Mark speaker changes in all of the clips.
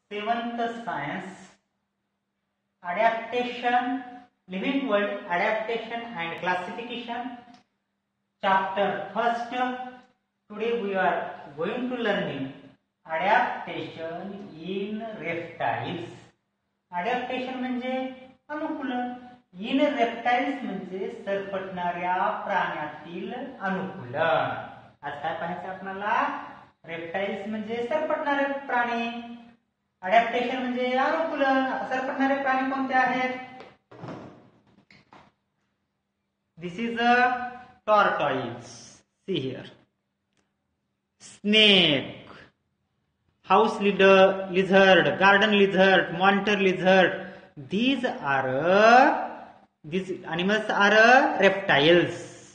Speaker 1: Seventh science, adaptation, living world, adaptation and classification. Chapter first. Today we are going to learning adaptation in reptiles. Adaptation म्हणजे अनुकूलन. In reptiles म्हणजे सरपटणाऱ्या प्राण्यातील अनुकूलन. आज काय पाहायचं आपल्याला? रेप्टाइल्स म्हणजे सरपटणारे प्राणी, अडॅप्टेशन म्हणजे अनुकूलन. आता सरपटणारे प्राणी कोणते आहेत? This is a tortoise. See here. Snake, house lizard, garden lizard, monitor lizard. These animals are reptiles.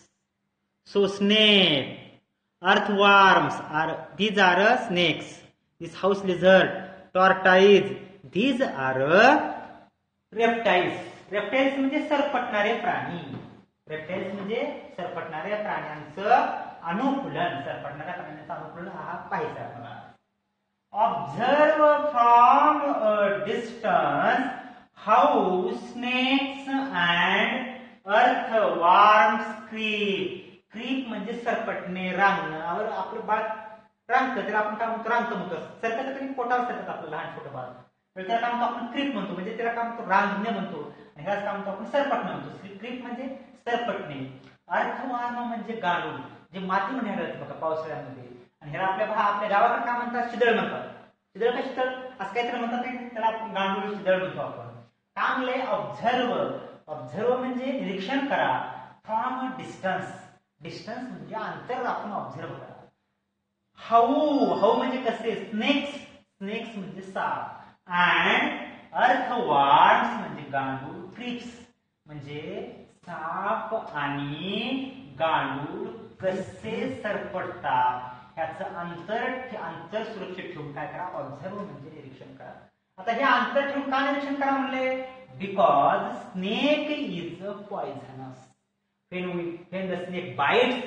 Speaker 1: So snake, earthworms these are snakes. This house lizard, tortoise, these are reptiles. Reptiles म्हणजे सरपटणारे प्राणी. Reptiles म्हणजे सरपटणाऱ्या प्राण्यांचं अनुकूलन. सरपटणाऱ्या प्राण्यांचं अनुकूलन हा पाहायचं आपल्याला. Observe from a distance how snakes and earthworms creep. Creep म्हणजे सरपटणे, रांगणं. आपलं बाळ रांगतं, त्याला आपण काय म्हणतो? रांगतं म्हणतो. सरकत तरी पोटावर सरकत आपलं लहान छोटं बाळ, त्याला काय म्हणतो आपण? क्रीप म्हणतो. म्हणजे त्याला काय म्हणतो? रांगणे म्हणतो. आणि ह्याच काय म्हणतो आपण? सरपटणं म्हणतो. क्रीप म्हणजे सरपटणे. अर्थवर्म म्हणजे गांडूळ, जे माती मध्ये राहतं बघा पावसाळ्यामध्ये. आणि ह्याला आपल्या गावाकडे काय म्हणतात? शिदळ म्हणतात. शिदळ का शिदळ असं काहीतरी म्हणतात नाही, त्याला आपण गांडूळ शिदळ म्हणतो आपण. चांगले ऑब्झर्व म्हणजे निरीक्षण करा. फ्रॉम डिस्टन्स, डिस्टन्स म्हणजे अंतर आपण ऑब्झर्व करा. हाऊ म्हणजे कसे? स्नेक्स म्हणजे साप. अँड अर्थवर्म्स म्हणजे गांडूळ. क्रीप्स म्हणजे साप आणि गांडूळ कसे सरपटतात ह्याचं अंतर सुरक्षित ठेवून काय करा? ऑब्झर्व म्हणजे निरीक्षण करा. आता हे अंतर ठेवून का निरीक्षण करा म्हणले? Because snake is poisonous. when the snake bites,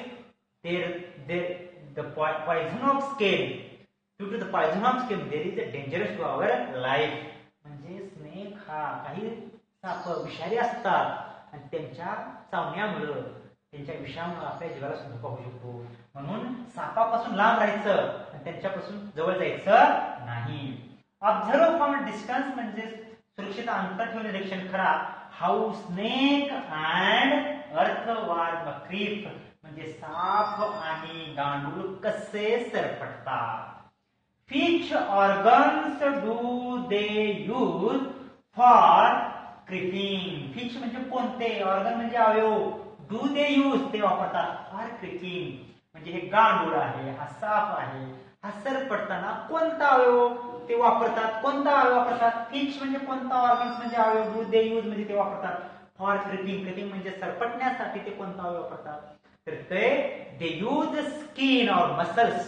Speaker 1: the poison of skin, due to the poison of skin there is a dangerous to our life. म्हणजे स्नेक हा काही साप विषारी असतात आणि त्यांच्या चावण्यामुळे, त्यांच्या विषामुळे आपल्या जीवाला सुद्धा धोका होऊ शकतो. म्हणून सापापासून लांब राहायचं आणि त्यांच्यापासून जवळ जायचं नाही. ऑब्झर्व फ्रॉम डिस्टन्स म्हणजे सुरक्षित अंतर ठेवून निरीक्षण करा. How snake and earthworm creep म्हणजे साप आणि गांडूळ कसे सरपटतात. Which organs do they use for creeping? Which म्हणजे कोणते, ऑर्गन म्हणजे अवयव, डू दे यूज ते वापरतात फॉर क्रीपिंग. म्हणजे हे गांडूळ आहे, हा साप आहे, हा सरपटताना कोणता अवयव ते वापरतात? कोणता अवयव वापरतात? फिच म्हणजे कोणता, ऑर्गन्स म्हणजे अवयव, डू दे यूज म्हणजे ते वापरतात फॉर क्रीपिंग. क्रीपिंग म्हणजे सरपटण्यासाठी ते कोणता अवयव वापरतात? तर ते दे यूज स्किन और muscles.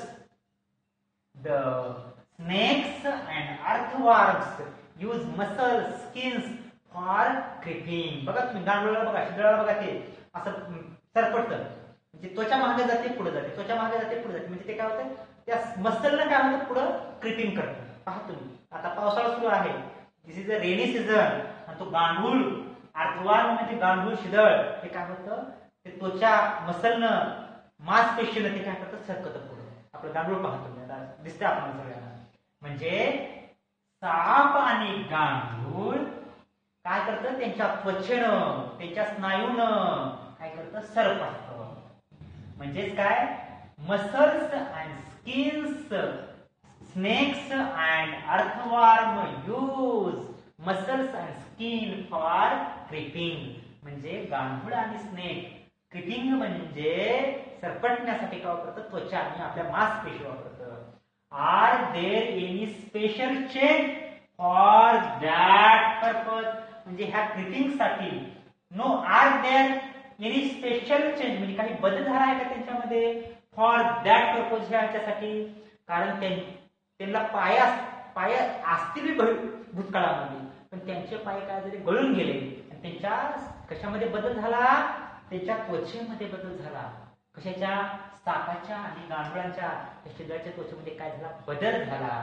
Speaker 1: The snakes and earthworms use muscles, skins for creeping. बघा तुम्ही गांडुळाला बघा, शिदळाला बघा, ते असं सरपटतं. म्हणजे त्वचा मागे जाते, पुढे जाते, त्वचा मागे जाते, पुढे जाते. म्हणजे ते काय होतं? त्या मसलनं काय होतं? पुढं क्रीपिंग करतं. पहा तुम्ही, आता पावसाळा सुरू आहे, this is a rainy season. आणि तो गांडूळ अर्थवर्म म्हणजे गांडूळ शिदळ हे काय होतं? ते त्वचा मसलनं, मांसपेशीनं ते काय करतं? सरकतं पुढं. आपलं गांडूळ पाहतो दिसतं आपण सगळ्यांना. म्हणजे साप आणि गांडूळ काय करतं? त्यांच्या त्वचेनं, त्यांच्या स्नायूनं काय करतं? सरपटतं. म्हणजेच काय? Muscles and skins. Snakes and earthworm use muscles and skin for creeping. म्हणजे गांडूळ आणि स्नेक क्रीपिंग म्हणजे सरपटण्यासाठी काय वापरतात? त्वचा आणि आपल्या मांसपेशी वापरतात. Are there any special change for that purpose? म्हणजे ह्या क्रीपिंग साठी no are there any special change म्हणजे काही बदल झाला आहे का त्यांच्यामध्ये? फॉर दॅट पर्पज ह्याच्यासाठी. कारण त्यांना पाय असतील भूतकाळामध्ये, पण त्यांचे पाय काय झाले? गळून गेले. आणि त्यांच्या कशामध्ये बदल झाला? त्यांच्या त्वचेमध्ये बदल झाला. कशाच्या? सापाच्या आणि गांडुळांच्या शिदळाच्या त्वचेमध्ये काय झाला? बदल झाला.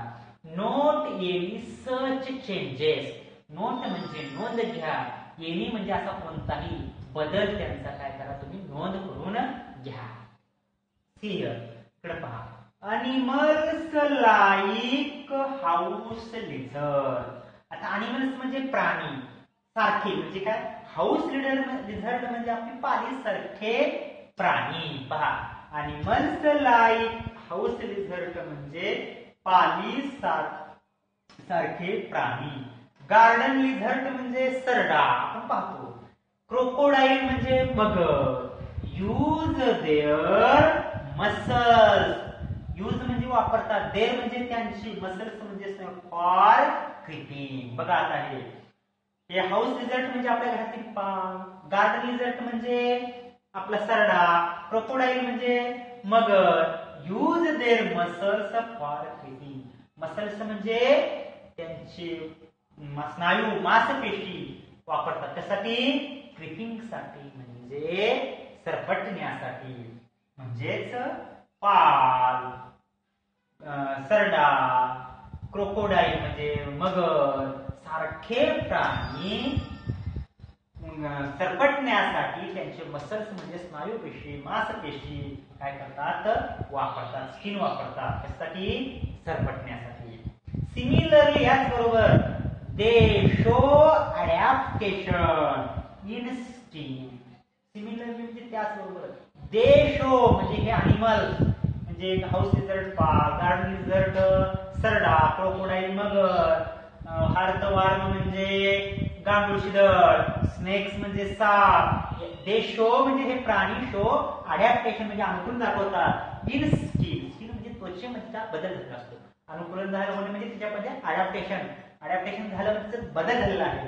Speaker 1: Note any such changes. Note म्हणजे नोंद घ्या, एनी म्हणजे असा कोणताही बदल त्यांचा काय करा तुम्ही नोंद करून घ्या. सियर इकडे पहा. Animals like house lizard. आता अनिमल्स म्हणजे प्राणी सारखे म्हणजे काय, हाऊस लिझर्ड म्हणजे आपली पाली सारखे प्राणी. पहा, अनिमल्स लाईक हाऊस लिझर्ड म्हणजे पाली सारखे प्राणी. गार्डन लिझर्ड म्हणजे सरडा आपण पाहतो. क्रोकोडाईल म्हणजे मगर. Use their muscles. यूज म्हणजे वापरतात, देअर म्हणजे त्यांची, मसल्स म्हणजे फॉर क्रिपिंग. बघा आता हे हाऊस लिझर्ड म्हणजे आपल्या घरातील पान. गार्डन लिझर्ड म्हणजे आपला सरडा. क्रोकोडाईल म्हणजे मगर. Use their muscles for creeping. Muscles म्हणजे त्यांचे स्नायू मांसपेशी वापरतात त्यासाठी, क्रिपिंग साठी म्हणजे सरपटण्यासाठी. म्हणजेच पाल, सरडा, क्रोकोडाईल म्हणजे मगर सारखे प्राणी सरपटण्यासाठी त्यांचे मसल्स म्हणजे स्नायूपेशी मांसपेशी काय करतात वापरतात, स्किन वापरतात त्यासाठी, सरपटण्यासाठी. सिमिलरली याच बरोबर they show adaptation in skin. Similarly म्हणजे त्याचबरोबर दे शो म्हणजे हे अनिमल म्हणजे हाऊस लिझर्ड पाल, गार्डन लिझर्ड सरडा, क्रोकोडाईल मगर, हार्टवर्म म्हणजे गांडूळ शिदळ, स्नेक्स म्हणजे साप. दे शो म्हणजे हे प्राणी शो अडॅप्टेशन म्हणजे अनुकूलन दाखवतात इन स्किन. स्किन म्हणजे त्वचेमध्ये बदल झाला असतो. अनुकूलन झालं म्हणजे त्याच्यामध्ये अडॅप्टेशन झालं म्हणजे बदल झालेला आहे.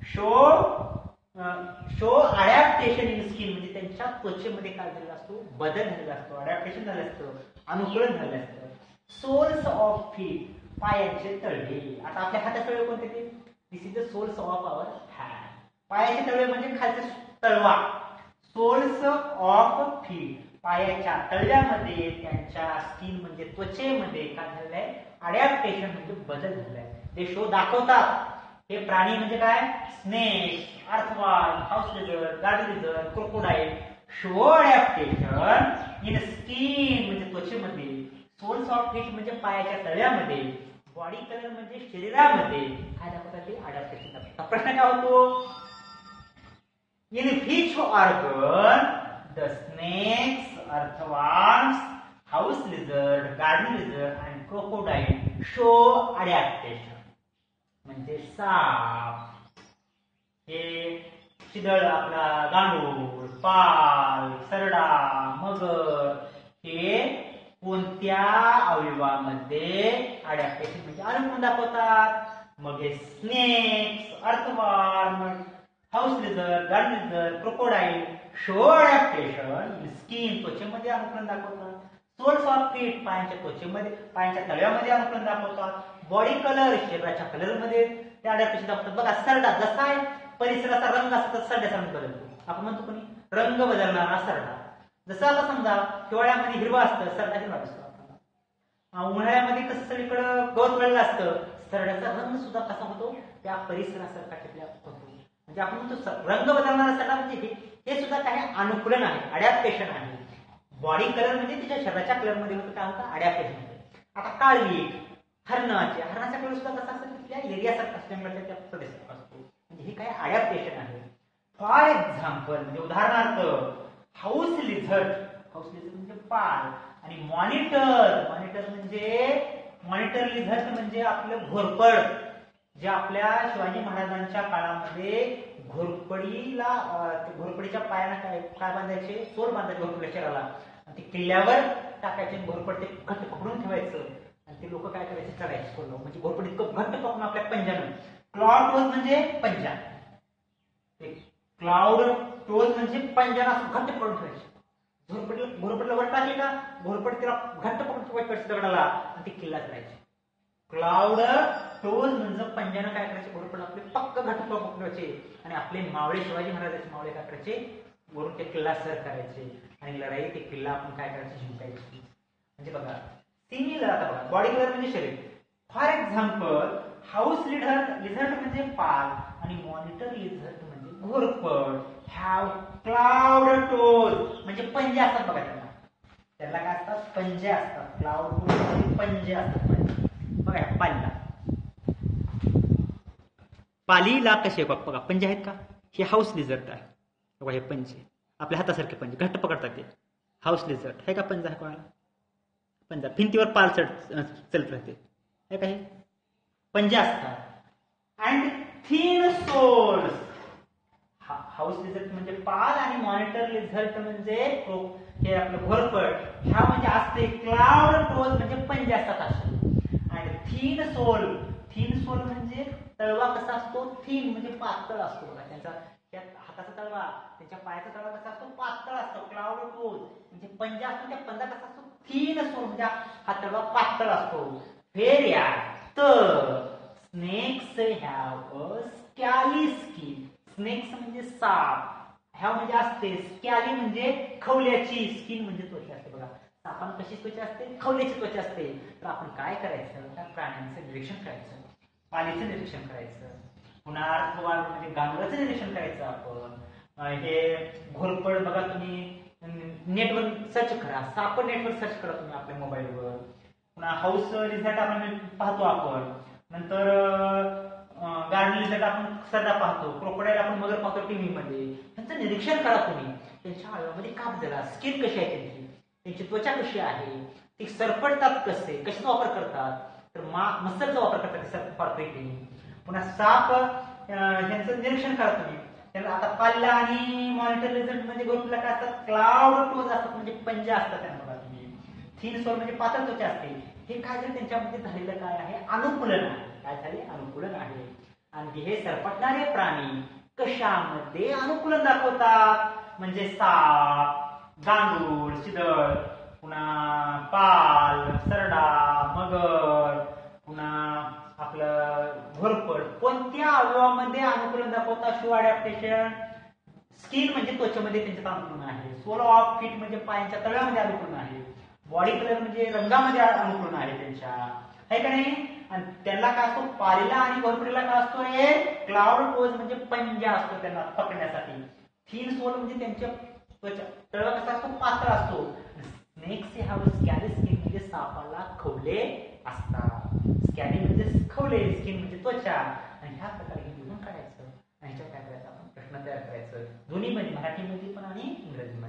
Speaker 1: शो अडॅप्टेशन इन स्किन म्हणजे त्यांच्या त्वचेमध्ये काय झालेला असतो, बदल झालेला असतो, अडॅप्टेशन झालं असतं, अनुकूलन झालं असतं. सोल्स ऑफ फीट पायाचे तळवे. आता आपल्या हाताचे तळवे कोणते ते, this is the soles of our hand. पायाचे तळवे म्हणजे खालचा तळवा. सोल्स ऑफ फीट पायाच्या तळव्यामध्ये त्यांच्या स्किन म्हणजे त्वचेमध्ये काय झालेलं आहे, अडॅप्टेशन म्हणजे बदल झालाय. ते शो दाखवतात. हे प्राणी म्हणजे काय, snake, earthworm, house lizard, garden lizard, crocodile show adaptation in skin म्हणजे त्वचेमध्ये. सोल्स ऑफ फीट म्हणजे पायाच्या तळव्यामध्ये. बॉडी कलर म्हणजे शरीरामध्ये काय दाखवतात ते अडॅप्टेशन दाखवतात. प्रश्न काय होतो, in which organ the snakes, earthworms, house lizard, garden lizard and crocodile show adaptation. म्हणजे साप, हे शिदळ आपला गांडूळ, पाल, सरडा, मगर हे कोणत्या अवयवामध्ये अडॅप्टेशन म्हणजे अनुकूलन दाखवतात. मग हे snakes, earthworm, house lizard, garden lizard, crocodile show adaptation in skin त्वचेमध्ये अनुकूलन दाखवतात. सोल्स ऑफ फीट पायांच्या त्वचेमध्ये, पायांच्या तळव्यामध्ये अनुकूलन दाखवतात. बॉडी कलर शरीराच्या कलरमध्ये ते अडॅप्टेशन दाखवतात. बघा सरडा जसा आहे परिसराचा रंग असतो तसा सरड्याचा रंग बदलतो. आपण म्हणतो कोणी रंग बदलणारा सरडा. जसं आता समजा हिवाळ्यामध्ये हिरवा असतं, सरडा हिरवा दिसतो आपल्याला. उन्हाळ्यामध्ये कसं सगळीकडे गवत वाढलेलं असतं, सरड्याचा रंग सुद्धा कसा होतो त्या परिसरासारखा टिपल्या होतो. म्हणजे आपण म्हणतो रंग बदलणारा सरडा म्हणजे हे सुद्धा काही अनुकूलन आहे, अडॅप्टेशन आहे. बॉडी कलर म्हणजे तिच्या शरीराच्या कलरमध्ये होतं काय होतं, अडॅप्टेशन होतं. आता काळवी हरणाचा कलर सुद्धा कसा असतो तिथल्या एरियासारखा असल्यामुळे त्या प्रदेशात असतो. म्हणजे हे काय अडॅप्टेशन आहे. फॉर एक्झाम्पल म्हणजे उदाहरणार्थ हाऊस लिझर्ड म्हणजे पाल आणि मॉनिटर लिझर्ड म्हणजे आपलं घोरपड. जे आपल्या शिवाजी महाराजांच्या काळामध्ये घोरपडीच्या पायाला काय बांधायचे, सोल बांधायचे घोरपडीच्या शरीराला आणि ते किल्ल्यावर टाकायचे. घोरपड ते घट्ट पकडून ठेवायचं आणि ते लोक काय करायचे, चढायचे सोल म्हणजे घोरपड इतकं घट्ट पकडून आपल्या पंजानं. क्लॉड टोज म्हणजे पंजा, क्लाउड टोज म्हणजे पंजाना असं घट्ट पकडून ठेवायचे. घोरपडीला वर टाकले का घोरपड तिला घट्ट पकडून ठेवायचे दगडाला आणि ती किल्ला करायचे. क्लाउड टोज म्हणजे पंजानं काय करायचे, घोरपड आपले पक्क घट्ट पकडून ठेवायचे आणि आपले मावळे शिवाजी महाराजांचे मावळे काय करायचे, वरून ते किल्ला सर करायचे आणि लढाई ते किल्ला आपण काय करायचे, जिंकायचे. म्हणजे बघा सिमिलर. आता बघा बॉडी कलर म्हणजे शरीर, फॉर एक्झाम्पल हाऊस लिझर्ट म्हणजे पाल आणि मॉनिटर लिझर्ट म्हणजे घोरपड हॅव क्लाउड टोज म्हणजे पंजे असतात बघा त्यांना. त्याला काय असतात? पंजे असतात. क्लाउड टोज म्हणजे पंजे असतात. बघा पालीला, पालीला कसे बघा पंजे आहेत का? हे हाऊस लिझर्ट आहे बघा. हे पंजे आपल्या हातासारखे पंजे घट्ट पकडतात ते. हाऊस लिझर्ट आहे का पंजा आहे कोणाला? पंजा भिंतीवर पाल चलत राहते हे काही पंजे असतात. And thin soles, house lizard म्हणजे पाल आणि मॉनिटर लिझर्ट म्हणजे हे आपलं घोरपड ह्या म्हणजे असते क्लाउड टोज म्हणजे पंजे असतात असे. आणि थिन सोल, थिन सोल म्हणजे तळवा कसा असतो? थिन म्हणजे पातळ असतो बघा. त्यांचा हाताचा तळवा, त्यांच्या पायाचा तळवा कसा असतो? पातळ असतो. क्लाउड टोज म्हणजे पंजा असतो. त्या पंजा कसा असतो? थिन सोल म्हणजे हा तळवा पातळ असतो. फेऱ्या तर snakes have a scaly skin. Snakes म्हणजे साप, हॅव म्हणजे असते, स्कॅली म्हणजे खवल्याची, स्किन म्हणजे त्वचा असते बघा. सापांना कशी त्वचा असते? खवल्याची त्वचा असते. तर आपण काय करायचं? त्या प्राण्यांचं निरीक्षण करायचं, पालीचं निरीक्षण करायचं, पुन्हा अर्थवान म्हणजे गांडुळाचं निरीक्षण करायचं आपण. हे घोरपड बघा तुम्ही नेटवर सर्च करा, साप नेटवर सर्च करा तुम्ही आपल्या मोबाईलवर. पुन्हा हाऊस लिझर्ट आपण पाहतो आपण. नंतर गार्डन लिझर्ट आपण सदा पाहतो. क्रोकोडाईल आपण मगर पाहतो टीव्ही मध्ये. त्यांचं निरीक्षण करा तुम्ही. त्यांच्या अवयवामध्ये काप जरा, स्किन कशी आहे त्यांची, त्यांची त्वचा कशी आहे, ते सरपडतात कसे, कशाचा वापर करतात? तर मसलचा वापर करतात सरपडण्यासाठी. पुन्हा साप यांचं निरीक्षण करा तुम्ही. त्यांना आता पाल्ला आणि मॉनिटर लिझर्ट म्हणजे घोरपडला काय असतात? क्लाउड टोज असतात म्हणजे पंजे असतात त्यांना बघा तुम्ही. थिन सोल म्हणजे पातळ त्वचा असते. हे काय जर त्यांच्यामध्ये झालेलं काय आहे? अनुकूलन आहे. काय झाले? अनुकूलन आहे. आणि हे सरपटणारे प्राणी कशामध्ये अनुकूलन दाखवतात? म्हणजे साप, गांडूळ, चिदळ, पुन्हा पाल, सरडा, मगर, पुन्हा आपलं घोरपड कोणत्या अवयवामध्ये अनुकूलन दाखवतात? Show adaptation. स्किन म्हणजे त्वचेमध्ये त्यांच्यात अनुकूलन आहे. सोल ऑफ फीट म्हणजे पायांच्या तळव्यामध्ये अनुकूलन आहे. बॉडी कलर म्हणजे रंगामध्ये अनुकूलन आहे त्यांच्या, आहे का नाही? आणि त्यांना काय असतो? पालीला आणि घोरपडीला काय असतो? हे क्लाउड टोज म्हणजे पंजा असतो त्यांना पकडण्यासाठी. थिन सोल म्हणजे त्यांच्या त्वचा तळवा कसा असतो? पातळ असतो. स्नेक्स हॅव स्कॅली स्किन म्हणजे सापाला खवले असतात. स्कॅली म्हणजे खवले, स्किन म्हणजे त्वचा. आणि ह्या प्रकारे हे लिहून काढायचं आणि ह्याच्यावर काय करायचं? आपण प्रश्न तयार करायचं, दोन्ही मध्ये, मराठीमध्ये पण आणि इंग्रजीमध्ये.